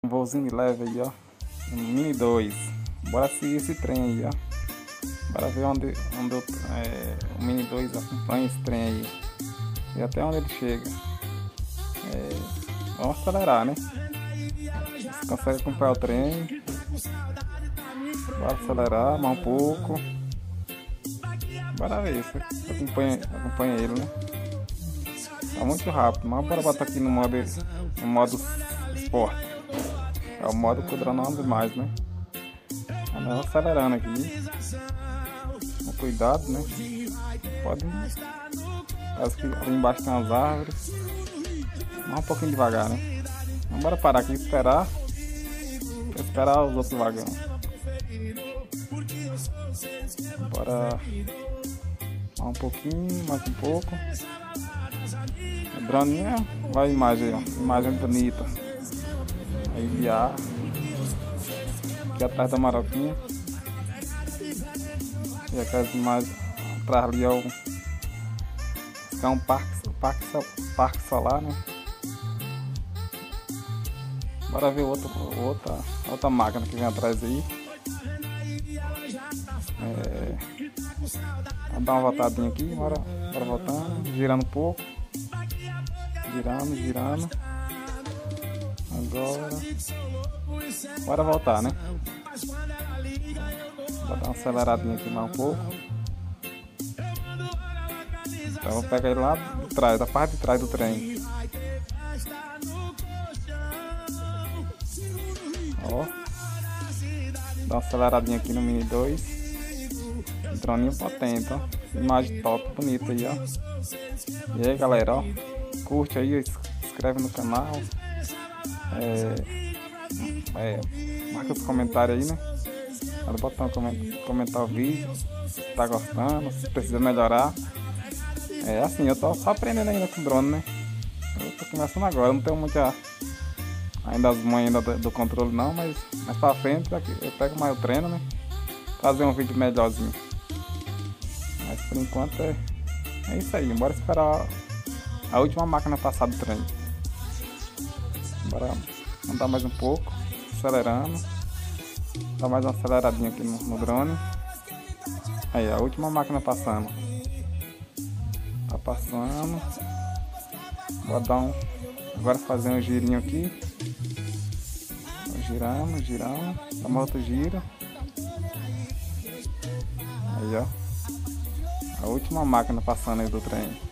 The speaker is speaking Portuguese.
Um voozinho leve aí, ó. Um Mini 2. Bora seguir esse trem aí, ó. Bora ver onde o Mini 2 acompanha esse trem aí. E até onde ele chega. Vamos acelerar, né? Você consegue acompanhar o trem. Bora acelerar mais um pouco. Bora ver se acompanha ele, né? Tá muito rápido, mas bora botar aqui no modo Sport. É o modo que o drone não anda mais, né? Andando acelerando aqui. Com cuidado, né? Pode. Parece que ali embaixo tem umas árvores. Mas um pouquinho devagar, né? Então bora parar aqui e esperar. Pra esperar os outros vagões. Bora mais um pouquinho, mais um pouco. O drone vai imagem, ó. Imagem bonita. Aí de ar. Aqui atrás da maroquinha. E aquelas imagens atrás ali é um parque solar, né? Bora ver outra máquina que vem atrás aí. Vamos dar uma voltadinha aqui, bora voltando, girando um pouco. Girando. Agora. Bora voltar, né? Bora dar uma aceleradinha aqui mais um pouco. Então vou pegar ele lá de trás, da parte de trás do trem. Ó. Dá uma aceleradinha aqui no Mini 2. Droninho potente, ó. Imagem top, bonita aí, ó. E aí, galera, ó. Curte aí, inscreve no canal. Marca os comentários aí, né? Pode botar comentar o vídeo. Se tá gostando, se precisa melhorar. Assim, eu tô só aprendendo ainda com drone, né? Eu tô começando agora, não tenho muita ainda as manhas do controle não, mas mais pra frente eu pego mais o treino, né? Fazer um vídeo melhorzinho. Mas por enquanto é isso aí, bora esperar a última máquina passar do trem. Bora andar mais um pouco, acelerando. Dar mais uma aceleradinha aqui no drone. Aí, a última máquina passando. Tá passando. Vou dar agora fazer um girinho aqui. Girando. Dá mais outro giro. Aí, ó. A última máquina passando aí do trem.